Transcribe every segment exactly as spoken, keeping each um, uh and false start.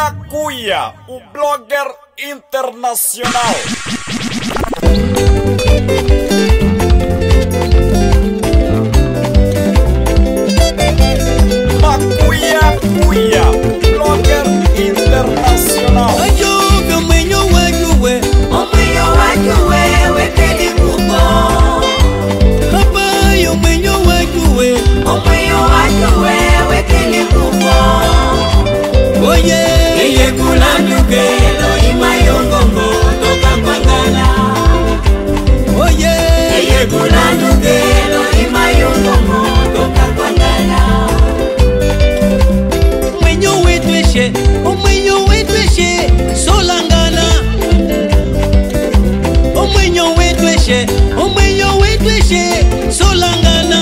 Macuia, o blogger internacional. Macuia, cuia, blogger internacional. Oye, kulanu ke lo imayongongo toka kwangana. Oye, kulanu ke lo imayongongo toka kwangana. Menyo wetweshe, o menyo wetweshe solangana. O menyo wetweshe, o menyo wetweshe solangana.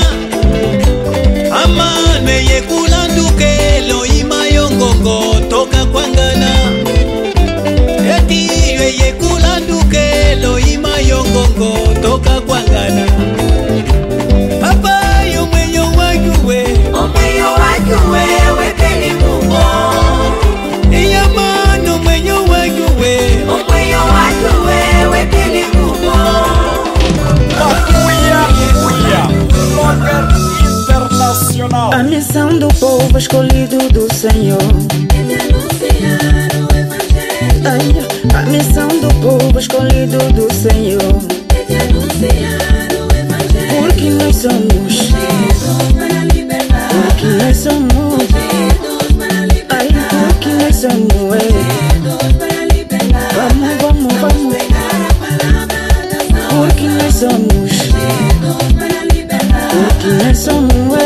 Ama meye kulanu ke lo imayongongo toka kwangana. Eti yeye kulanduke lo ima yongongo toka kwangana. Papa yo mwenyo wajuwe, o mwenyo wajuwe wekeni mungo. Iya mano mwenyo wajuwe, o mwenyo wajuwe wekeni mungo. Macuia, cuia, blogger internacional. A missão do povo escolhido do Senhor. Ai, a missão do povo escolhido do Senhor. Porque nós somos, porque nós somos, ai, porque nós somos, vamos, vamos, vamos, porque nós somos, porque nós somos,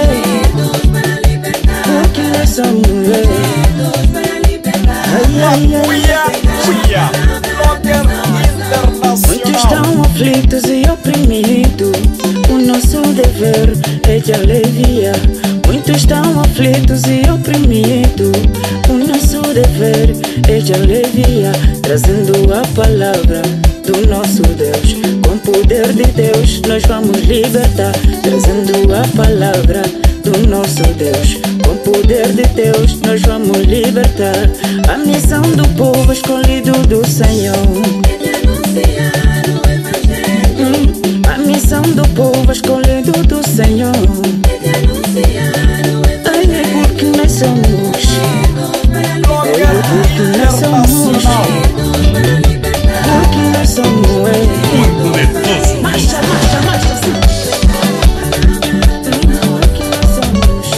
porque nós somos, ai, ai, ai. Cuia, blogger internacional. Muitos estão aflitos e oprimidos. O nosso dever é de aliviar. Muitos estão aflitos e oprimidos. O nosso dever é de aliviar, trazendo a palavra do nosso Deus. Com o poder de Deus nós vamos libertar, trazendo a palavra do nosso Deus. Com o poder de Deus nós vamos libertar. A missão do povo escolhido do Senhor. Hum, a missão do povo escolhido do Senhor. Ai, é porque nós somos, Blogger é porque nós somos, porque nós somos, é. Muito nervoso. Marcha, marcha, marcha, sim. Porque nós somos.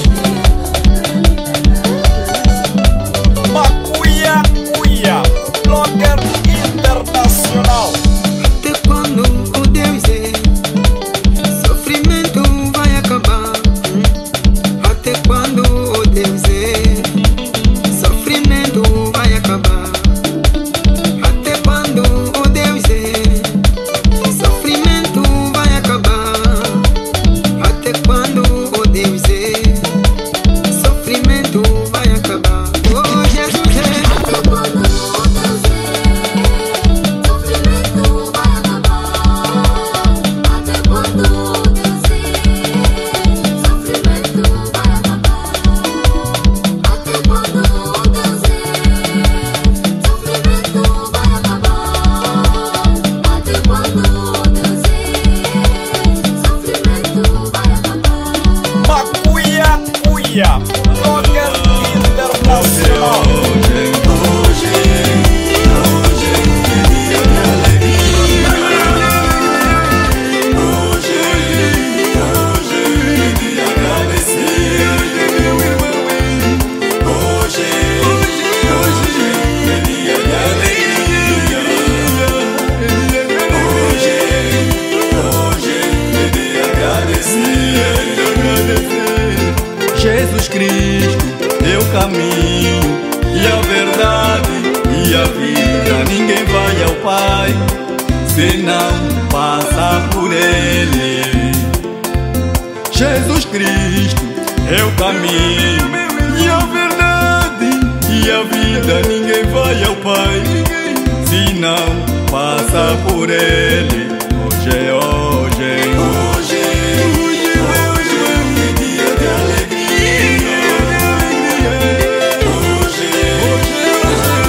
Macuia, cuia, blogger internacional. Até quando, oh Deus, é sofrimento vai acabar? Até quando, oh Deus, é sofrimento vai acabar? Até quando, oh Deus, é sofrimento vai acabar? Até quando, oh Deus, é sofrimento vai acabar? Oh Jesus, é Até quando, oh Deus, é sofrimento vai acabar? Até quando, oh Deus, é sofrimento vai acabar? Até quando, oh Deus, é sofrimento vai acabar? Até quando, oh Deus, é sofrimento vai acabar? Macuia, cuia, blogger internacional. Jesus Cristo, eu caminho e a verdade e a vida. Ninguém vai ao Pai se não passa por Ele. Jesus Cristo, eu caminho e a verdade e a vida. Ninguém vai ao Pai se não passa por Ele. Hoje é hoje, hoje, hoje, hoje é um dia de alegria. Hoje, hoje, hoje.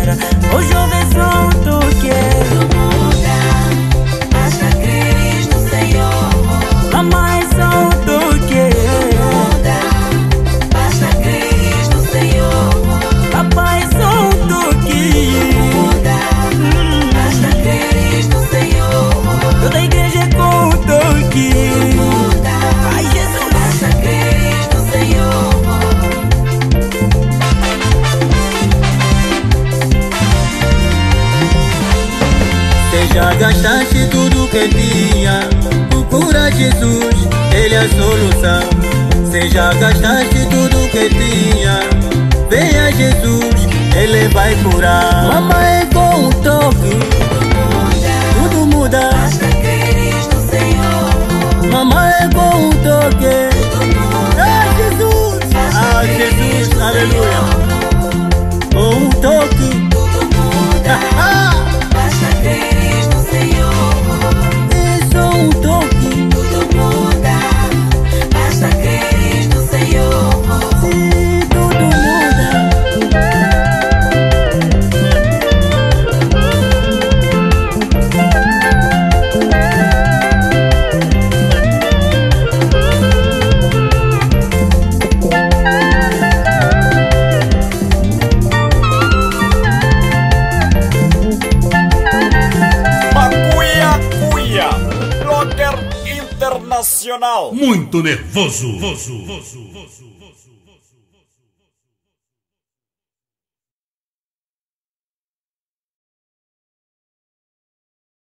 mudar. O jovem solto que Tudo muda, basta creres no Senhor. mamãe solto que Muda, basta creres no Senhor. papai solto que Muda, basta creres no Senhor. toda a igreja contou que Muda, ai Jesus. basta creres no Senhor. Você já gastaste tudo que tinha, procura Jesus, Ele é a solução. Você já gastaste tudo que tinha, venha Jesus, Ele vai curar. Mamãe com um toque, tudo muda. Basta creres no Senhor. Mamãe com um toque, ah Jesus, ah Jesus, aleluia. Com um toque, Tudo muda, basta creres no Senhor. isso um toque, Tudo muda, basta creres no Senhor. sim, tudo muda. Macuia Cuia, blogger internacional. Muito nervoso.